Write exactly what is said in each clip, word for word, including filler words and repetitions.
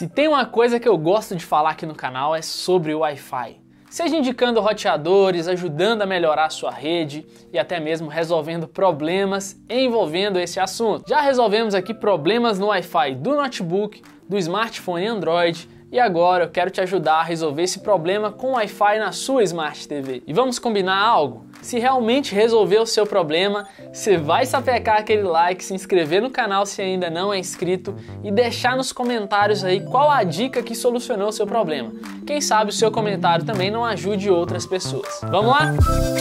Se tem uma coisa que eu gosto de falar aqui no canal é sobre o Wi-Fi. Seja indicando roteadores, ajudando a melhorar a sua rede e até mesmo resolvendo problemas envolvendo esse assunto. Já resolvemos aqui problemas no Wi-Fi do notebook, do smartphone Android e agora eu quero te ajudar a resolver esse problema com Wi-Fi na sua Smart T V. E vamos combinar algo? Se realmente resolver o seu problema, você vai sapecar aquele like, se inscrever no canal se ainda não é inscrito e deixar nos comentários aí qual a dica que solucionou o seu problema. Quem sabe o seu comentário também não ajude outras pessoas. Vamos lá?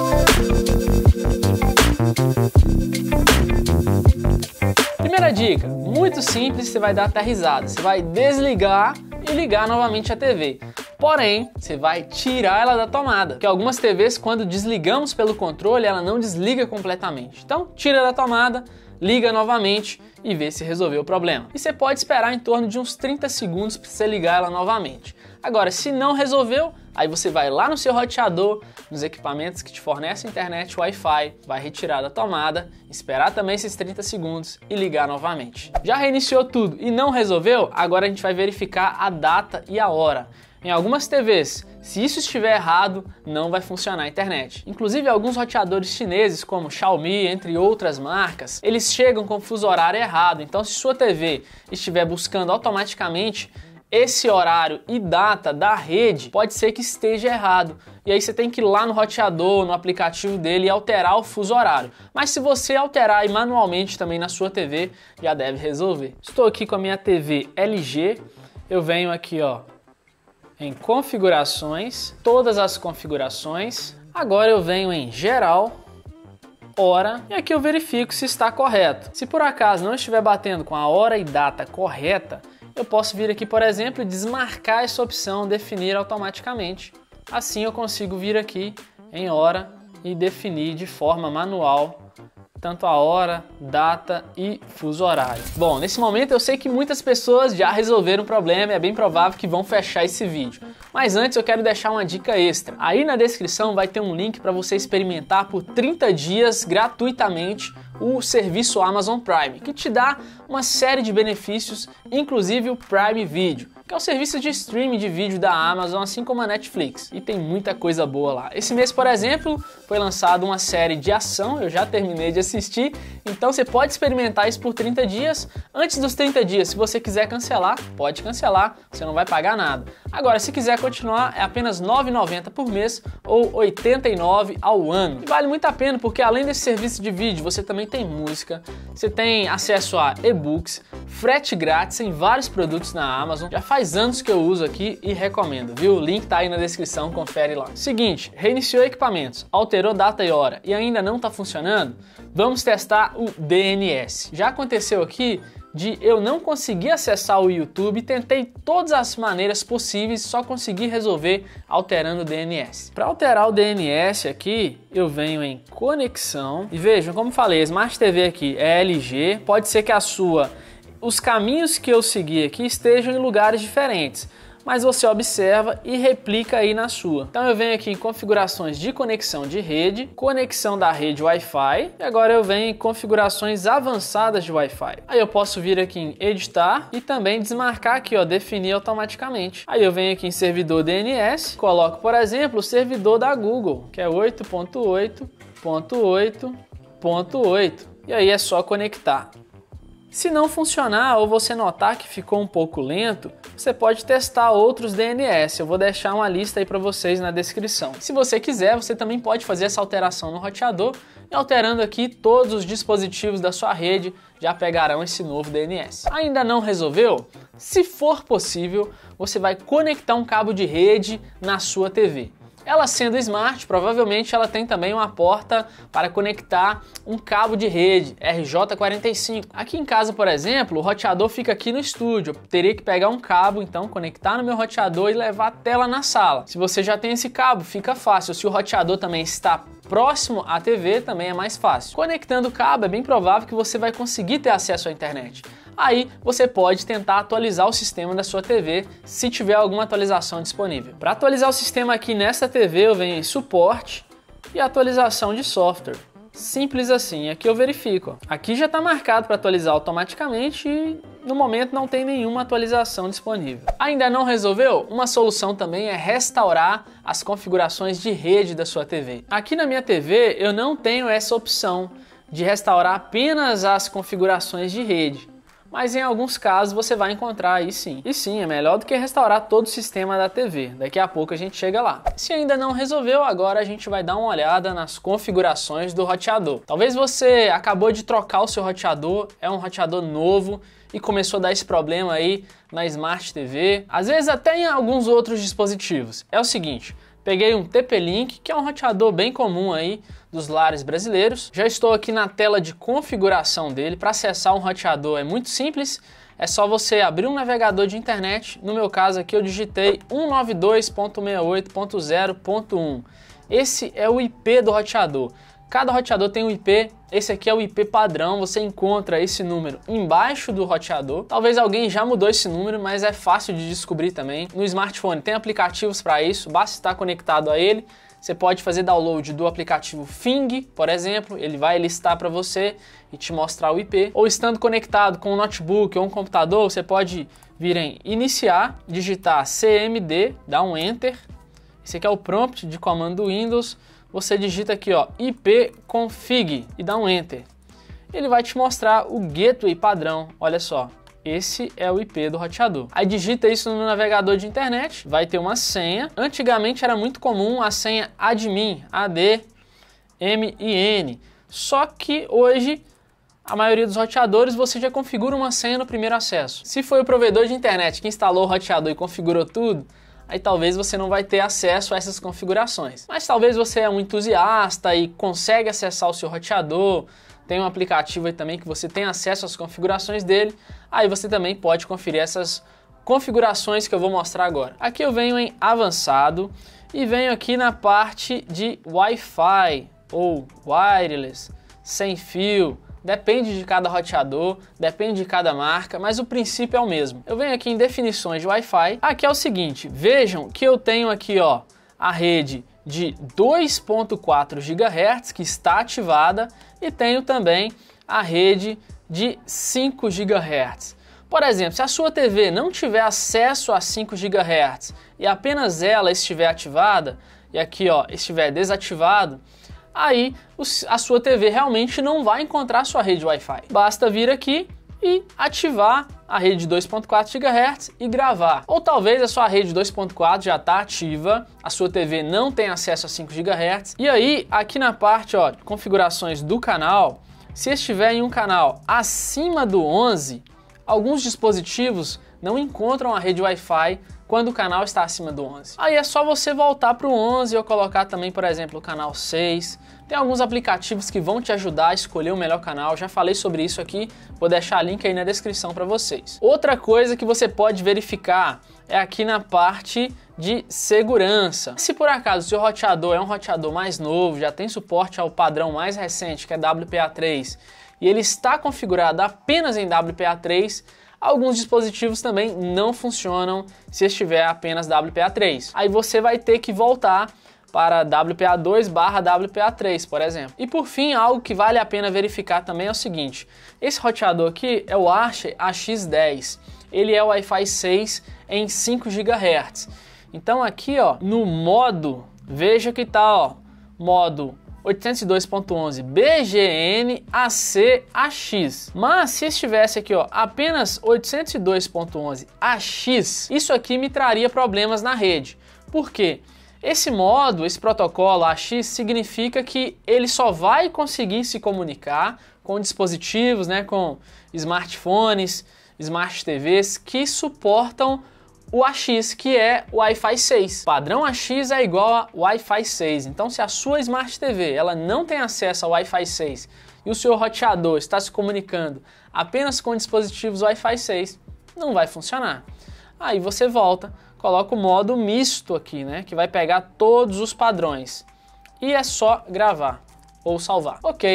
Primeira dica, muito simples, você vai dar até risada. Você vai desligar e ligar novamente a T V. Porém, você vai tirar ela da tomada, porque algumas T Vs, quando desligamos pelo controle, ela não desliga completamente. Então, tira da tomada, liga novamente e vê se resolveu o problema. E você pode esperar em torno de uns trinta segundos para você ligar ela novamente. Agora, se não resolveu, aí você vai lá no seu roteador, nos equipamentos que te fornecem internet Wi-Fi, vai retirar da tomada, esperar também esses trinta segundos e ligar novamente. Já reiniciou tudo e não resolveu? Agora a gente vai verificar a data e a hora. Em algumas T Vs, se isso estiver errado, não vai funcionar a internet. Inclusive, alguns roteadores chineses, como Xiaomi, entre outras marcas, eles chegam com o fuso horário errado. Então, se sua T V estiver buscando automaticamente esse horário e data da rede, pode ser que esteja errado. E aí você tem que ir lá no roteador, no aplicativo dele e alterar o fuso horário. Mas se você alterar aí manualmente também na sua T V, já deve resolver. Estou aqui com a minha T V L G, eu venho aqui, ó, em configurações, todas as configurações. Agora eu venho em geral, hora, e aqui eu verifico se está correto. Se por acaso não estiver batendo com a hora e data correta, eu posso vir aqui, por exemplo, e desmarcar essa opção definir automaticamente. Assim eu consigo vir aqui em hora e definir de forma manual tanto a hora, data e fuso horário. Bom, nesse momento eu sei que muitas pessoas já resolveram o problema e é bem provável que vão fechar esse vídeo. Mas antes eu quero deixar uma dica extra. Aí na descrição vai ter um link para você experimentar por trinta dias gratuitamente o serviço Amazon Prime, que te dá uma série de benefícios, inclusive o Prime Video, que é o serviço de streaming de vídeo da Amazon, assim como a Netflix, e tem muita coisa boa lá. Esse mês, por exemplo, foi lançada uma série de ação, eu já terminei de assistir, então você pode experimentar isso por trinta dias. Antes dos trinta dias, se você quiser cancelar, pode cancelar, você não vai pagar nada. Agora, se quiser continuar, é apenas nove reais e noventa centavos por mês ou oitenta e nove reais ao ano. E vale muito a pena, porque além desse serviço de vídeo, você também tem música, você tem acesso a e-books, frete grátis em vários produtos na Amazon. Já faz anos que eu uso aqui e recomendo, viu? O link tá aí na descrição, confere lá. Seguinte, reiniciou equipamentos, alterou data e hora e ainda não tá funcionando? Vamos testar o D N S. Já aconteceu aqui de eu não conseguir acessar o YouTube, tentei todas as maneiras possíveis, só consegui resolver alterando o D N S. Para alterar o D N S aqui, eu venho em conexão e vejam, como falei, a Smart T V aqui é L G, pode ser que a sua, os caminhos que eu segui aqui estejam em lugares diferentes, mas você observa e replica aí na sua. Então eu venho aqui em configurações de conexão de rede, conexão da rede Wi-Fi, e agora eu venho em configurações avançadas de Wi-Fi. Aí eu posso vir aqui em editar e também desmarcar aqui, ó, definir automaticamente. Aí eu venho aqui em servidor D N S, coloco, por exemplo, o servidor da Google, que é oito ponto oito ponto oito ponto oito, e aí é só conectar. Se não funcionar ou você notar que ficou um pouco lento, você pode testar outros D N S. Eu vou deixar uma lista aí para vocês na descrição. Se você quiser, você também pode fazer essa alteração no roteador e alterando aqui todos os dispositivos da sua rede já pegarão esse novo D N S. Ainda não resolveu? Se for possível, você vai conectar um cabo de rede na sua T V. Ela sendo smart, provavelmente ela tem também uma porta para conectar um cabo de rede R J quarenta e cinco. Aqui em casa, por exemplo, o roteador fica aqui no estúdio. Eu teria que pegar um cabo, então conectar no meu roteador e levar até lá na sala. Se você já tem esse cabo, fica fácil. Se o roteador também está próximo à T V, também é mais fácil. Conectando o cabo, é bem provável que você vai conseguir ter acesso à internet. Aí você pode tentar atualizar o sistema da sua T V se tiver alguma atualização disponível. Para atualizar o sistema aqui nessa T V, eu venho em suporte e atualização de software. Simples assim, aqui eu verifico. Aqui já está marcado para atualizar automaticamente e No momento não tem nenhuma atualização disponível. Ainda não resolveu? Uma solução também é restaurar as configurações de rede da sua T V. Aqui na minha T V eu não tenho essa opção de restaurar apenas as configurações de rede, mas em alguns casos você vai encontrar aí sim. E sim, é melhor do que restaurar todo o sistema da T V. Daqui a pouco a gente chega lá. Se ainda não resolveu, agora a gente vai dar uma olhada nas configurações do roteador. Talvez você acabou de trocar o seu roteador, é um roteador novo e começou a dar esse problema aí na Smart T V, às vezes até em alguns outros dispositivos. É o seguinte, peguei um T P-Link, que é um roteador bem comum aí dos lares brasileiros. Já estou aqui na tela de configuração dele. Para acessar um roteador é muito simples, é só você abrir um navegador de internet. No meu caso aqui eu digitei cento e noventa e dois ponto sessenta e oito ponto zero ponto um. Esse é o I P do roteador. Cada roteador tem um I P, esse aqui é o I P padrão, você encontra esse número embaixo do roteador. Talvez alguém já mudou esse número, mas é fácil de descobrir também. No smartphone tem aplicativos para isso, basta estar conectado a ele. Você pode fazer download do aplicativo Fing, por exemplo, ele vai listar para você e te mostrar o I P. Ou estando conectado com um notebook ou um computador, você pode vir em iniciar, digitar C M D, dá um Enter. Esse aqui é o prompt de comando do Windows. Você digita aqui, ó, ipconfig e dá um Enter. Ele vai te mostrar o gateway padrão, olha só. Esse é o I P do roteador. Aí digita isso no navegador de internet, vai ter uma senha. Antigamente era muito comum a senha admin, A D M I N. Só que hoje a maioria dos roteadores você já configura uma senha no primeiro acesso. Se foi o provedor de internet que instalou o roteador e configurou tudo, aí talvez você não vai ter acesso a essas configurações. Mas talvez você é um entusiasta e consegue acessar o seu roteador, tem um aplicativo aí também que você tem acesso às configurações dele, aí você também pode conferir essas configurações que eu vou mostrar agora. Aqui eu venho em avançado e venho aqui na parte de Wi-Fi ou wireless, sem fio. Depende de cada roteador, depende de cada marca, mas o princípio é o mesmo. Eu venho aqui em definições de Wi-Fi. Aqui é o seguinte, vejam que eu tenho aqui, ó, a rede de dois ponto quatro gigahertz que está ativada e tenho também a rede de cinco gigahertz. Por exemplo, se a sua T V não tiver acesso a cinco gigahertz e apenas ela estiver ativada e aqui, ó, estiver desativado, aí a sua T V realmente não vai encontrar sua rede Wi-Fi. Basta vir aqui e ativar a rede de dois ponto quatro gigahertz e gravar. Ou talvez a sua rede dois ponto quatro já está ativa, a sua T V não tem acesso a cinco gigahertz. E aí, aqui na parte, ó, configurações do canal, se estiver em um canal acima do onze, alguns dispositivos não encontram a rede Wi-Fi quando o canal está acima do onze. Aí é só você voltar para o onze ou colocar também, por exemplo, o canal seis. Tem alguns aplicativos que vão te ajudar a escolher o melhor canal, já falei sobre isso aqui, vou deixar link aí na descrição para vocês. Outra coisa que você pode verificar é aqui na parte de segurança. Se por acaso o seu roteador é um roteador mais novo, já tem suporte ao padrão mais recente, que é W P A três, e ele está configurado apenas em W P A três, alguns dispositivos também não funcionam se estiver apenas W P A três. Aí você vai ter que voltar para W P A dois barra W P A três, por exemplo. E por fim, algo que vale a pena verificar também é o seguinte. Esse roteador aqui é o Archer A X dez. Ele é o Wi-Fi seis em cinco gigahertz. Então aqui, ó, no modo, veja que tá, ó, modo oitocentos e dois ponto onze B G N A C A X. Mas se estivesse aqui, ó, apenas oitocentos e dois ponto onze A X, isso aqui me traria problemas na rede. Por quê? Esse modo, esse protocolo A X significa que ele só vai conseguir se comunicar com dispositivos, né, com smartphones, smart T Vs que suportam o A X, que é o Wi-Fi seis. Padrão A X é igual a Wi-Fi seis. Então, se a sua Smart T V ela não tem acesso ao Wi-Fi seis e o seu roteador está se comunicando apenas com dispositivos Wi-Fi seis, não vai funcionar. Aí você volta, coloca o modo misto aqui, né, que vai pegar todos os padrões. E é só gravar ou salvar. Ok,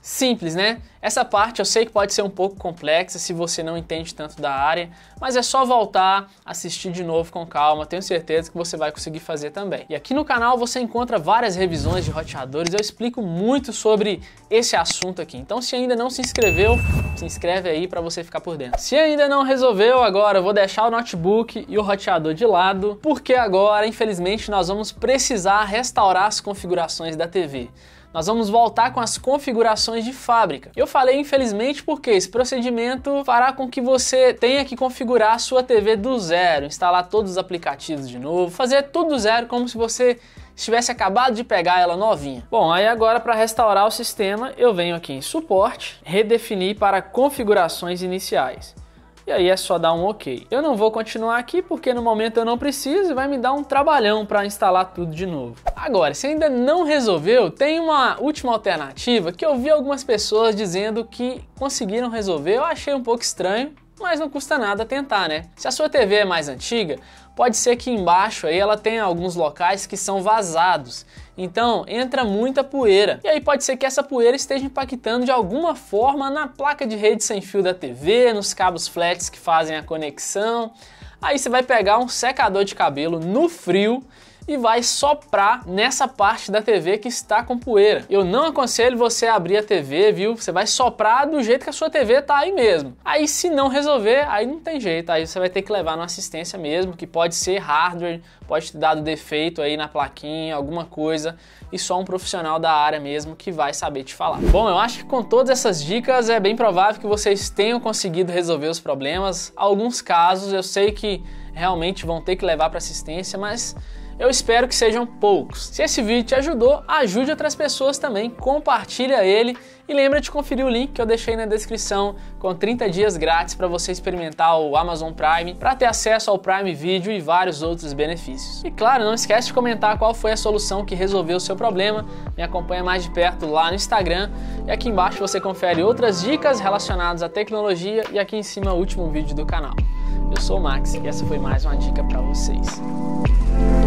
Simples, né? Essa parte eu sei que pode ser um pouco complexa se você não entende tanto da área, mas é só voltar, assistir de novo com calma, tenho certeza que você vai conseguir fazer também. E aqui no canal você encontra várias revisões de roteadores, eu explico muito sobre esse assunto aqui. Então se ainda não se inscreveu, se inscreve aí para você ficar por dentro. Se ainda não resolveu, agora eu vou deixar o notebook e o roteador de lado, porque agora, infelizmente, nós vamos precisar restaurar as configurações da T V. Nós vamos voltar com as configurações de fábrica. Eu falei infelizmente porque esse procedimento fará com que você tenha que configurar a sua T V do zero, instalar todos os aplicativos de novo, fazer tudo do zero como se você estivesse acabado de pegar ela novinha. Bom, aí agora para restaurar o sistema eu venho aqui em suporte, redefinir para configurações iniciais. E aí é só dar um OK. Eu não vou continuar aqui porque no momento eu não preciso e vai me dar um trabalhão para instalar tudo de novo. Agora, se ainda não resolveu, tem uma última alternativa que eu vi algumas pessoas dizendo que conseguiram resolver. Eu achei um pouco estranho, mas não custa nada tentar, né? Se a sua T V é mais antiga, pode ser que embaixo aí ela tenha alguns locais que são vazados. Então entra muita poeira. E aí pode ser que essa poeira esteja impactando de alguma forma na placa de rede sem fio da T V, nos cabos flats que fazem a conexão. Aí você vai pegar um secador de cabelo no frio e vai soprar nessa parte da T V que está com poeira. Eu não aconselho você abrir a T V, viu? Você vai soprar do jeito que a sua T V tá aí mesmo. Aí se não resolver, aí não tem jeito, aí você vai ter que levar numa assistência mesmo, que pode ser hardware, pode ter dado defeito aí na plaquinha, alguma coisa, e só um profissional da área mesmo que vai saber te falar. Bom, eu acho que com todas essas dicas é bem provável que vocês tenham conseguido resolver os problemas. Alguns casos eu sei que realmente vão ter que levar para assistência, mas eu espero que sejam poucos. Se esse vídeo te ajudou, ajude outras pessoas também, compartilha ele e lembra de conferir o link que eu deixei na descrição com trinta dias grátis para você experimentar o Amazon Prime, para ter acesso ao Prime Video e vários outros benefícios. E claro, não esquece de comentar qual foi a solução que resolveu o seu problema, me acompanha mais de perto lá no Instagram e aqui embaixo você confere outras dicas relacionadas à tecnologia e aqui em cima o último vídeo do canal. Eu sou o Max e essa foi mais uma dica para vocês.